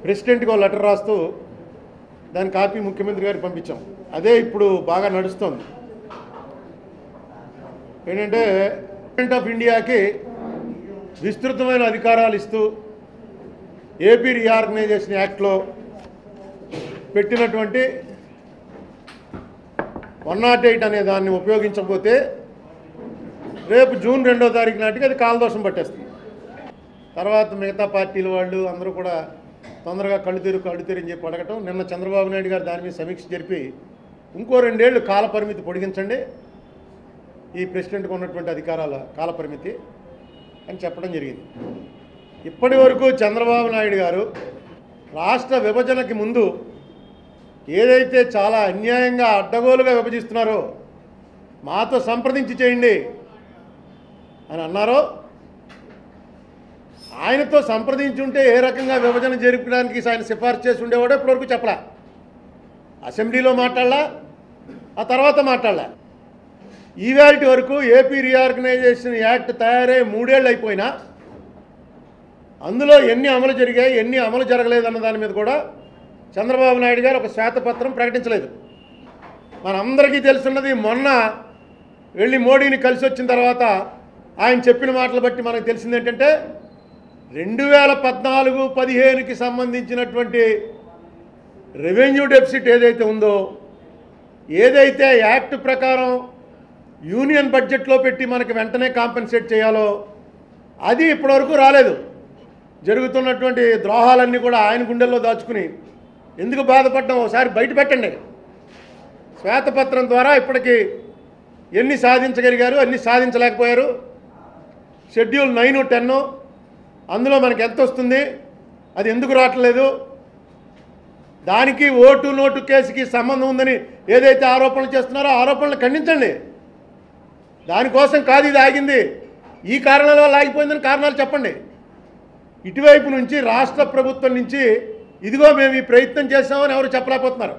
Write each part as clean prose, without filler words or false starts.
ప్రెసిడెంట్కి ఒక లెటర్ రాస్తూ దాని కాపీ ముఖ్యమంత్రి గారికి పంపించాం. అదే ఇప్పుడు బాగా నడుస్తోంది. ఏంటంటే గవర్నమెంట్ ఆఫ్ ఇండియాకి విస్తృతమైన అధికారాలు ఇస్తూ ఏపీ రీఆర్గనైజేషన్ యాక్ట్లో పెట్టినటువంటి 108 అనే దాన్ని ఉపయోగించకపోతే రేపు జూన్ 2వ తారీఖు నాటికి అది కాలదోషం పట్టేస్తుంది. తర్వాత మిగతా పార్టీల వాళ్ళు అందరూ కూడా తొందరగా కళ్ళు తెరని చెప్పి అడగటం. నిన్న చంద్రబాబు నాయుడు గారు దాని మీద సమీక్ష జరిపి ఇంకో 2 ఏళ్ళు కాల పరిమితి పొడిగించండి ఈ ప్రెసిడెంట్కి ఉన్నటువంటి అధికారాల కాల పరిమితి అని చెప్పడం జరిగింది. ఇప్పటి వరకు చంద్రబాబు నాయుడు గారు రాష్ట్ర విభజనకి ముందు ఏదైతే చాలా అన్యాయంగా అడ్డగోలుగా విభజిస్తున్నారో మాతో సంప్రదించి చేయండి అని అన్నారో, ఆయనతో సంప్రదించి ఉంటే ఏ రకంగా విభజన జరపడానికి ఆయన సిఫార్సు చేసి ఉండేవాడో ఇప్పటివరకు చెప్పలా. అసెంబ్లీలో మాట్లాడలా, ఆ తర్వాత మాట్లాడలా. ఈవేళటి వరకు ఏపీ రీఆర్గనైజేషన్ యాక్ట్ తయారై 3 ఏళ్ళు అయిపోయినా అందులో ఎన్ని అమలు జరిగాయి, ఎన్ని అమలు జరగలేదన్న దాని మీద కూడా చంద్రబాబు నాయుడు గారు ఒక శ్వేతపత్రం ప్రకటించలేదు. మనందరికీ తెలుసున్నది, మొన్న వెళ్ళి మోడీని కలిసి వచ్చిన తర్వాత ఆయన చెప్పిన మాటలు బట్టి మనకు తెలిసింది ఏంటంటే 2014-15కి సంబంధించినటువంటి రెవెన్యూ డెఫిసిట్ ఏదైతే ఉందో, ఏదైతే యాక్ట్ ప్రకారం యూనియన్ బడ్జెట్లో పెట్టి మనకి వెంటనే కాంపెన్సేట్ చేయాలో అది ఇప్పటివరకు రాలేదు. జరుగుతున్నటువంటి ద్రోహాలన్నీ కూడా ఆయన గుండెల్లో దాచుకుని ఎందుకు బాధపడ్డం ఒకసారి బయట పెట్టండి. శ్వేతపత్రం ద్వారా ఇప్పటికీ ఎన్ని సాధించగలిగారు, ఎన్ని సాధించలేకపోయారు, షెడ్యూల్ 9, 10 అందులో మనకి ఎంత వస్తుంది, అది ఎందుకు రావట్లేదు, దానికి ఓటు నోటు కేసుకి సంబంధం ఉందని ఏదైతే ఆరోపణలు చేస్తున్నారో ఆరోపణలు ఖండించండి. దానికోసం కాదు ఇది ఆగింది, ఈ కారణాల వల్ల ఆగిపోయిందని కారణాలు చెప్పండి. ఇటువైపు నుంచి రాష్ట్ర ప్రభుత్వం నుంచి ఇదిగో మేము ఈ ప్రయత్నం చేస్తామని ఎవరు చెప్పలేకపోతున్నారు.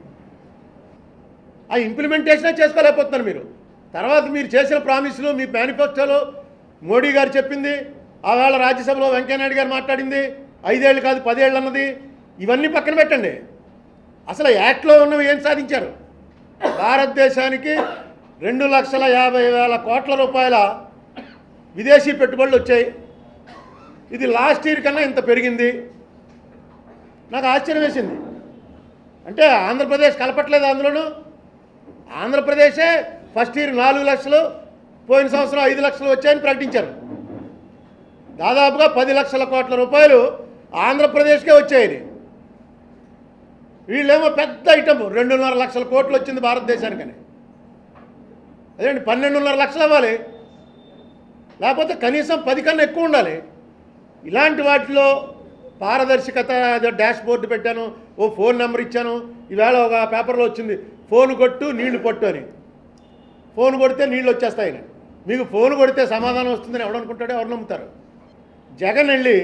ఆ ఇంప్లిమెంటేషనే చేసుకోలేకపోతున్నారు మీరు. తర్వాత మీరు చేసిన ప్రామిసులు, మీ మేనిఫెస్టోలో మోడీ గారు చెప్పింది, ఆవేళ రాజ్యసభలో వెంకయ్యనాయుడు గారు మాట్లాడింది 5 ఏళ్ళు కాదు 10 ఏళ్ళు అన్నది, ఇవన్నీ పక్కన పెట్టండి. అసలు యాక్ట్లో ఉన్నవి ఏం సాధించారు? భారతదేశానికి 2,50,000 కోట్ల రూపాయల విదేశీ పెట్టుబడులు వచ్చాయి. ఇది లాస్ట్ ఇయర్ కన్నా ఇంత పెరిగింది. నాకు ఆశ్చర్యం వేసింది. అంటే ఆంధ్రప్రదేశ్ కలపట్లేదు. అందులోనూ ఆంధ్రప్రదేశే ఫస్ట్ ఇయర్ 4 లక్షలు, పోయిన సంవత్సరం 5 లక్షలు వచ్చాయని ప్రకటించారు. దాదాపుగా 10 లక్షల కోట్ల రూపాయలు ఆంధ్రప్రదేశ్కే వచ్చాయని. వీళ్ళేమో పెద్ద ఐటమ్ 2.5 లక్షల కోట్లు వచ్చింది భారతదేశానికని. అదేంటి 12.5 లక్షలు అవ్వాలి, లేకపోతే కనీసం 10 కన్నా ఎక్కువ ఉండాలి. ఇలాంటి వాటిలో పారదర్శకత, ఏదో డాష్ బోర్డు పెట్టాను, ఓ ఫోన్ నెంబర్ ఇచ్చాను, ఈవేళ ఒక పేపర్లో వచ్చింది ఫోన్ కొట్టు నీళ్లు పట్టు అని. ఫోన్ కొడితే నీళ్ళు వచ్చేస్తాయని. మీకు ఫోన్ కొడితే సమాధానం వస్తుందని ఎవడనుకుంటాడో, ఎవరు నమ్ముతారు? జగన్ వెళ్ళి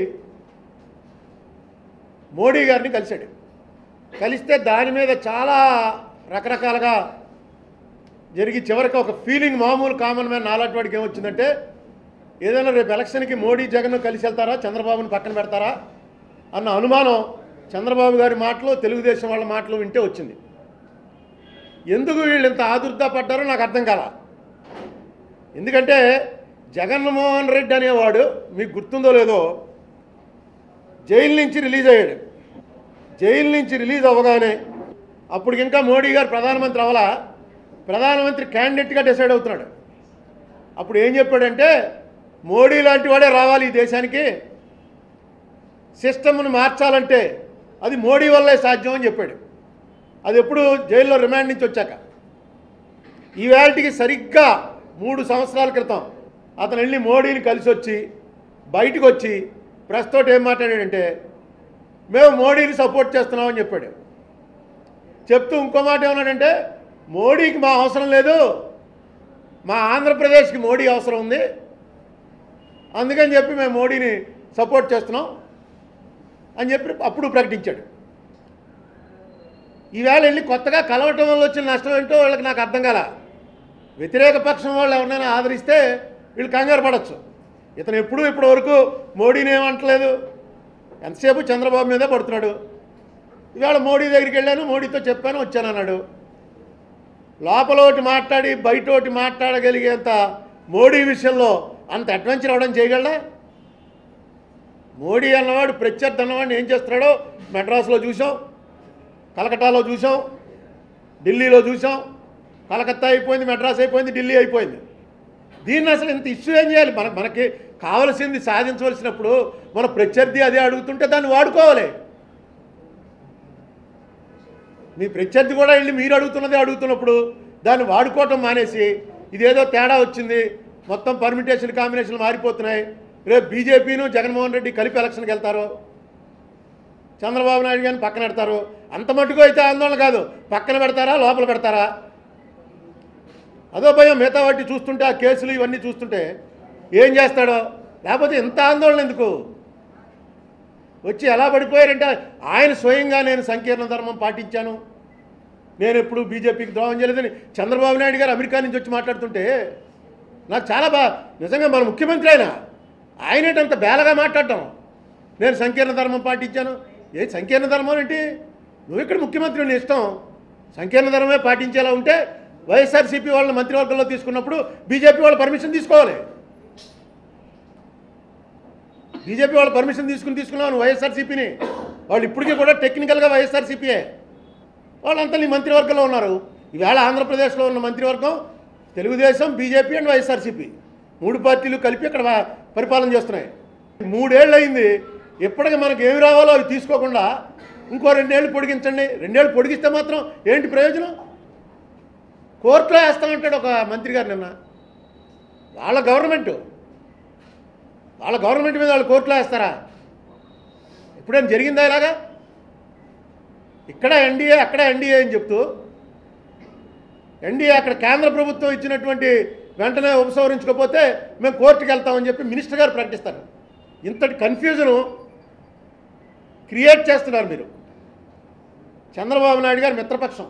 మోడీ గారిని కలిశాడు. కలిస్తే దాని మీద చాలా రకరకాలుగా జరిగి చివరికి ఒక ఫీలింగ్, మామూలు కామన్ మ్యాన్ నాలాంటి వాడికి ఏమొచ్చిందంటే, ఏదైనా రేపు ఎలక్షన్కి మోడీ జగన్ కలిసి వెళ్తారా, చంద్రబాబుని పక్కన పెడతారా అన్న అనుమానం చంద్రబాబు గారి మాటలు, తెలుగుదేశం వాళ్ళ మాటలు వింటే వచ్చింది. ఎందుకు వీళ్ళు ఇంత ఆదుర్దా పడ్డారో నాకు అర్థం కాల. ఎందుకంటే జగన్మోహన్ రెడ్డి అనేవాడు మీకు గుర్తుందో లేదో జైలు నుంచి రిలీజ్ అయ్యాడు. జైలు నుంచి రిలీజ్ అవ్వగానే అప్పుడు ఇంకా మోడీ గారు ప్రధానమంత్రి అవ్వాలా, ప్రధానమంత్రి క్యాండిడేట్గా డిసైడ్ అవుతున్నాడు. అప్పుడు ఏం చెప్పాడంటే, మోడీ లాంటి వాడే రావాలి ఈ దేశానికి, సిస్టమ్ను మార్చాలంటే అది మోడీ వల్లే సాధ్యం అని చెప్పాడు. అది ఎప్పుడు జైల్లో రిమాండ్ నుంచి వచ్చాక. ఈవేళకి సరిగ్గా 3 సంవత్సరాల క్రితం అతను వెళ్ళి మోడీని కలిసి వచ్చి బయటకు వచ్చి ప్రెస్ తోటి ఏం మాట్లాడాడంటే, మేము మోడీని సపోర్ట్ చేస్తున్నామని చెప్పాడు. చెప్తూ ఇంకో మాట ఏమన్నాడంటే, మోడీకి మా అవసరం లేదు, మా ఆంధ్రప్రదేశ్కి మోడీ అవసరం ఉంది, అందుకని చెప్పి మేము మోడీని సపోర్ట్ చేస్తున్నాం అని చెప్పి అప్పుడు ప్రకటించాడు. ఈవేళ వెళ్ళి కొత్తగా కలవటం వల్ల వచ్చిన నష్టం ఏంటో వాళ్ళకి నాకు అర్థం కాల. వ్యతిరేక పక్షం వాళ్ళు ఎవరినైనా ఆదరిస్తే వీళ్ళు కంగారు పడవచ్చు. ఇతను ఎప్పుడూ ఇప్పటి వరకు మోడీని ఏమంటలేదు, ఎంతసేపు చంద్రబాబు మీదే పడుతున్నాడు. ఇవాళ మోడీ దగ్గరికి వెళ్ళాను, మోడీతో చెప్పాను, వచ్చానన్నాడు. లోపల ఒకటి మాట్లాడి బయట ఒకటి మాట్లాడగలిగేంత మోడీ విషయంలో అంత అడ్వెంచర్ అవ్వడం చేయగలడా? మోడీ అన్నవాడు ప్రత్యర్థి అన్నవాడిని ఏం చేస్తున్నాడో మెడ్రాస్లో చూసాం, కలకట్టాలో చూసాం, ఢిల్లీలో చూసాం. కలకత్తా అయిపోయింది, మెడ్రాస్ అయిపోయింది, ఢిల్లీ అయిపోయింది. దీన్ని అసలు ఇంత ఇష్యూ ఏం చేయాలి? మనకి కావలసింది సాధించవలసినప్పుడు మన ప్రత్యర్థి అదే అడుగుతుంటే దాన్ని వాడుకోవాలి. మీ ప్రత్యర్థి కూడా వెళ్ళి మీరు అడుగుతున్నదే అడుగుతున్నప్పుడు దాన్ని వాడుకోవటం మానేసి ఇదేదో తేడా వచ్చింది, మొత్తం పర్మిటేషన్ కాంబినేషన్లు మారిపోతున్నాయి, రేపు బీజేపీను జగన్మోహన్ రెడ్డి కలిపి ఎలక్షన్కి వెళ్తారు, చంద్రబాబు నాయుడు గారిని పక్కన పెడతారు. అంత మటుకు అయితే ఆందోళన కాదు, పక్కన పెడతారా లోపల పెడతారా అదో భయం. మిగతా వాటి చూస్తుంటే ఆ కేసులు ఇవన్నీ చూస్తుంటే ఏం చేస్తాడో. లేకపోతే ఇంత ఆందోళన ఎందుకు? వచ్చి ఎలా పడిపోయారంటే ఆయన స్వయంగా నేను సంకీర్ణ ధర్మం పాటించాను, నేను ఎప్పుడు బీజేపీకి ద్రోహం చేయలేదని చంద్రబాబు నాయుడు గారు అమెరికా నుంచి వచ్చి మాట్లాడుతుంటే నాకు చాలా నిజంగా మన ముఖ్యమంత్రి ఆయనేటంత బేలగా మాట్లాడటం. నేను సంకీర్ణ ధర్మం పాటించాను. ఏ సంకీర్ణ ధర్మం ఏంటి? నువ్వు ఇక్కడ ముఖ్యమంత్రి, నీ ఇష్టం. సంకీర్ణ ధర్మమే పాటించేలా ఉంటే వైఎస్ఆర్సీపీ వాళ్ళని మంత్రివర్గంలో తీసుకున్నప్పుడు బీజేపీ వాళ్ళు పర్మిషన్ తీసుకోవాలి. బీజేపీ వాళ్ళు పర్మిషన్ తీసుకున్నాను వైఎస్ఆర్సీపీని. వాళ్ళు ఇప్పటికీ కూడా టెక్నికల్గా వైఎస్ఆర్సీపీయే. వాళ్ళంతా నీ మంత్రివర్గంలో ఉన్నారు. ఈవేళ ఆంధ్రప్రదేశ్లో ఉన్న మంత్రివర్గం తెలుగుదేశం, బీజేపీ అండ్ వైఎస్ఆర్సీపీ 3 పార్టీలు కలిపి ఇక్కడ పరిపాలన చేస్తున్నాయి. 3 ఏళ్ళు అయింది. ఎప్పటికీ మనకు ఏమి రావాలో అవి తీసుకోకుండా ఇంకో 2 ఏళ్ళు పొడిగించండి. 2 ఏళ్ళు పొడిగిస్తే మాత్రం ఏంటి ప్రయోజనం? కోర్టులో వేస్తామంటాడు ఒక మంత్రి గారు నిన్న. వాళ్ళ గవర్నమెంట్ మీద వాళ్ళు కోర్టులో వేస్తారా? ఎప్పుడైనా జరిగిందా ఇలాగా? ఇక్కడ ఎన్డీఏ అక్కడ ఎన్డీఏ అని చెప్తూ ఎన్డీఏ అక్కడ కేంద్ర ప్రభుత్వం ఇచ్చినటువంటి వెంటనే ఉపసంహరించుకోకపోతే మేము కోర్టుకు వెళ్తామని చెప్పి మినిస్టర్ గారు ప్రకటిస్తారు. ఇంతటి కన్ఫ్యూజను క్రియేట్ చేస్తున్నారు మీరు. చంద్రబాబు నాయుడు గారు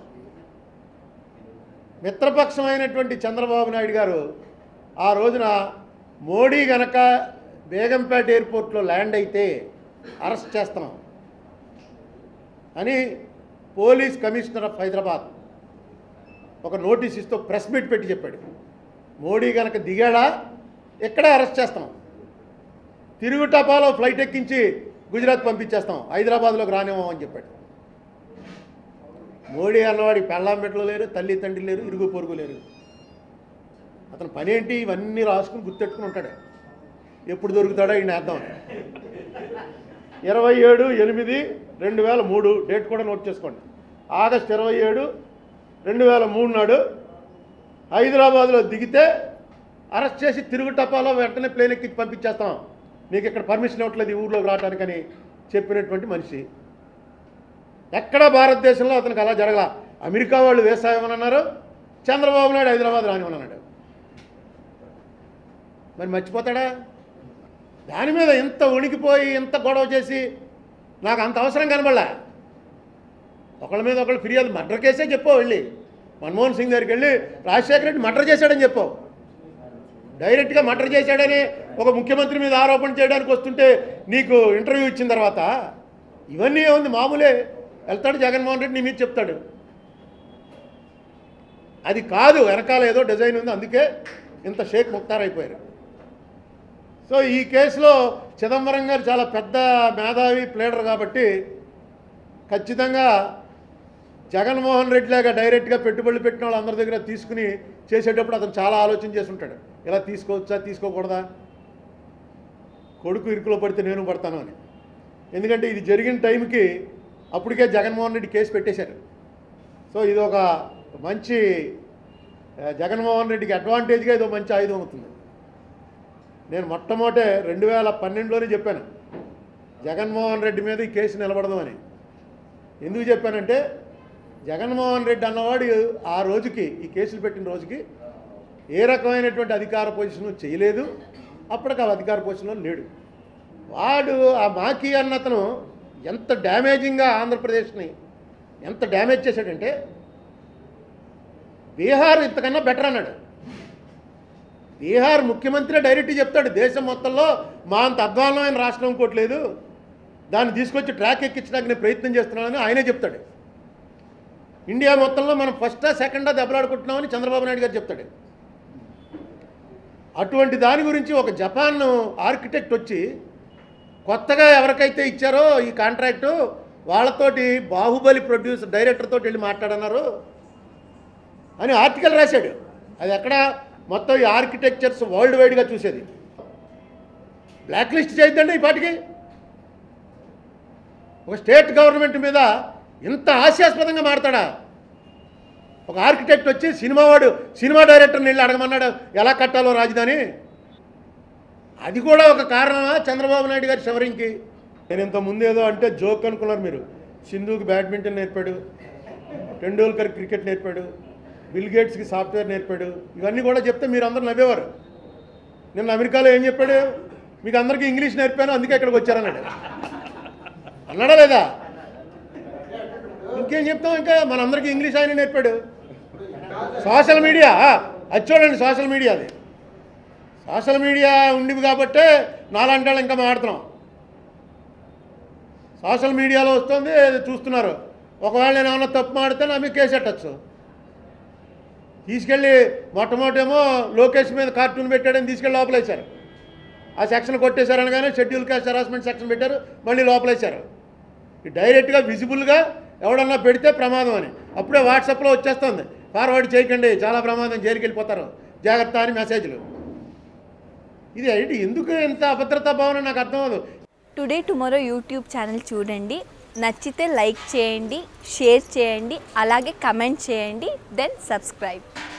మిత్రపక్షం అయినటువంటి చంద్రబాబు నాయుడు గారు ఆ రోజున మోడీ గనక బేగంపేట ఎయిర్పోర్ట్లో ల్యాండ్ అయితే అరెస్ట్ చేస్తాం అని పోలీస్ కమిషనర్ ఆఫ్ హైదరాబాద్ ఒక నోటీస్ ఇస్తూ ప్రెస్ మీట్ పెట్టి చెప్పాడు. మోడీ గనక దిగాడా ఇక్కడే అరెస్ట్ చేస్తాం, తిరుగు టపాలో ఫ్లైట్ ఎక్కించి గుజరాత్ పంపించేస్తాం, హైదరాబాద్లోకి రానివ్వం అని చెప్పాడు. మోడీ అన్నవాడికి పెళ్ళాం బిడ్డలు లేరు, తల్లి తండ్రి లేరు, ఇరుగు పొరుగు లేరు. అతని పని ఏంటి? ఇవన్నీ రాసుకుని గుర్తెట్టుకుని ఉంటాడు. ఎప్పుడు దొరుకుతాడో ఈయన వేద్దాం. 27/8/2003 డేట్ కూడా నోట్ చేసుకోండి. ఆగస్టు 27, 2003 నాడు హైదరాబాద్లో దిగితే అరెస్ట్ చేసి తిరుగు టపాలో వెంటనే ప్లేన్ ఎక్కి పంపించేస్తాం, నీకు ఇక్కడ పర్మిషన్ ఇవ్వట్లేదు ఈ ఊర్లోకి రావడానికని చెప్పినటువంటి మనిషి. ఎక్కడా భారతదేశంలో అతనికి అలా జరగల. అమెరికా వాళ్ళు వీసా ఇవ్వమన్నారు, చంద్రబాబు నాయుడు హైదరాబాద్ రానివ్వనన్నాడు. మరి మర్చిపోతాడా? దాని మీద ఇంత ఉణికిపోయి ఇంత గొడవ చేసి నాకు అంత అవసరం కనబడలే. ఒకళ్ళ మీద ఒకళ్ళు ఫిర్యాదు, మర్డర్ కేసే చెప్పావు. వెళ్ళి మన్మోహన్ సింగ్ దగ్గరికి వెళ్ళి రాజశేఖర రెడ్డి మర్డర్ చేశాడని చెప్పావు. డైరెక్ట్గా మర్డర్ చేశాడని ఒక ముఖ్యమంత్రి మీద ఆరోపణ చేయడానికి వస్తుంటే నీకు ఇంటర్వ్యూ ఇచ్చిన తర్వాత ఇవన్నీ ఏముంది, మామూలే. వెళ్తాడు జగన్మోహన్ రెడ్డి నీ మీద చెప్తాడు. అది కాదు, వెనకాల ఏదో డిజైన్ ఉంది, అందుకే ఇంత షేక్ ముక్తార్ అయిపోయారు. సో ఈ కేసులో చిదంబరం గారు చాలా పెద్ద మేధావి ప్లేడర్ కాబట్టి ఖచ్చితంగా జగన్మోహన్ రెడ్డి లాగా డైరెక్ట్గా పెట్టుబడులు పెట్టిన వాళ్ళు అందరి దగ్గర తీసుకుని చేసేటప్పుడు అతను చాలా ఆలోచన చేసి ఉంటాడు. ఇలా తీసుకోవచ్చా తీసుకోకూడదా, కొడుకు ఇరుకులో పడితే నేను పడతాను అని. ఎందుకంటే ఇది జరిగిన టైంకి అప్పటికే జగన్మోహన్ రెడ్డి కేసు పెట్టేశారు. సో ఇది ఒక మంచి జగన్మోహన్ రెడ్డికి అడ్వాంటేజ్గా ఇది మంచి ఆయుధం అవుతుంది. నేను మొట్టమొదట 2012లోనే చెప్పాను జగన్మోహన్ రెడ్డి మీద ఈ కేసు నిలబడదు అని. ఎందుకు చెప్పానంటే జగన్మోహన్ రెడ్డి అన్నవాడు ఆ రోజుకి, ఈ కేసులు పెట్టిన రోజుకి ఏ రకమైనటువంటి అధికార పొజిషన్ చేయలేదు, అప్పటికి ఆ అధికార పొజిషన్లో లేడు. వాడు ఆ మాకీ అన్నతను ఎంత డ్యామేజింగ్గా ఆంధ్రప్రదేశ్ని ఎంత డ్యామేజ్ చేశాడంటే బీహార్ ఇంతకన్నా బెటర్ అన్నాడు. బీహార్ ముఖ్యమంత్రి డైరెక్ట్గా చెప్తాడు, దేశం మొత్తంలో మా అంత అధ్వాన్నమైన రాష్ట్రం ఇంకోటి లేదు, దాన్ని తీసుకొచ్చి ట్రాక్ ఎక్కించడానికి నేను ప్రయత్నం చేస్తున్నానని ఆయనే చెప్తాడు. ఇండియా మొత్తంలో మనం ఫస్టా సెకండా దెబ్బలాడుకుంటున్నామని చంద్రబాబు నాయుడు గారు చెప్తాడు. అటువంటి దాని గురించి ఒక జపాన్ ఆర్కిటెక్ట్ వచ్చి కొత్తగా ఎవరికైతే ఇచ్చారో ఈ కాంట్రాక్టు వాళ్ళతోటి బాహుబలి ప్రొడ్యూసర్ డైరెక్టర్ తోటి వెళ్ళి మాట్లాడన్నారు అని ఆర్టికల్ రాశాడు. అది ఎక్కడ మొత్తం ఈ ఆర్కిటెక్చర్స్ వరల్డ్ వైడ్గా చూసేది. బ్లాక్ లిస్ట్ చేయొద్దండి ఈ పాటికి. ఒక స్టేట్ గవర్నమెంట్ మీద ఇంత హాస్యాస్పదంగా మాట్లాడా? ఒక ఆర్కిటెక్ట్ వచ్చి సినిమా డైరెక్టర్ని వెళ్ళి అడగమన్నాడు ఎలా కట్టాలో రాజధాని. అది కూడా ఒక కారణమా చంద్రబాబు నాయుడు గారి షవరింగ్కి? నేను ఇంత ముందు ఏదో అంటే జోక్ అనుకున్నారు మీరు. సింధుకి బ్యాడ్మింటన్ నేర్పాడు, టెండూల్కర్ క్రికెట్ నేర్పాడు, బిల్ గేట్స్కి సాఫ్ట్వేర్ నేర్పాడు, ఇవన్నీ కూడా చెప్తే మీరు అందరూ నవ్వేవారు. నిన్న అమెరికాలో ఏం చెప్పాడు? మీకు అందరికీ ఇంగ్లీష్ నేర్పాను అందుకే ఇక్కడికి వచ్చారన్నాడు. అన్నాడా లేదా? ఇంకేం చెప్తాం? ఇంకా మనందరికీ ఇంగ్లీష్ ఆయన నేర్పాడు. సోషల్ మీడియా అది చూడండి, సోషల్ మీడియా ఉండివి కాబట్టే నాలాంటి వాళ్ళు ఇంకా మాట్లాడుతున్నాం. సోషల్ మీడియాలో వస్తుంది, చూస్తున్నారు. ఒకవేళ నేను ఏమన్నా తప్పు మాడితే నా మీద కేసు పెట్టచ్చు. తీసుకెళ్ళి మొట్టమొదటేమో లోకేష్ మీద కార్టూన్ పెట్టాడని తీసుకెళ్ళి లోపలేశారు. ఆ సెక్షన్ కొట్టేశారు అనగానే షెడ్యూల్ కాస్ట్ హరాస్మెంట్ సెక్షన్ పెట్టారు, మళ్ళీ లోపలేశారు. డైరెక్ట్గా విజిబుల్గా ఎవడన్నా పెడితే ప్రమాదం అని అప్పుడే వాట్సాప్లో వచ్చేస్తుంది, ఫార్వర్డ్ చేయకండి చాలా ప్రమాదం, జైలుకి వెళ్ళిపోతారు జాగ్రత్త అని మెసేజ్లు. ఇది ఏంటి? ఎందుకు ఎంత అభద్రతా భావన నాకు అర్థం అవ్వదు. టుడే టుమారో యూట్యూబ్ ఛానల్ చూడండి, నచ్చితే లైక్ చేయండి, షేర్ చేయండి, అలాగే కమెంట్ చేయండి, దెన్ సబ్స్క్రైబ్.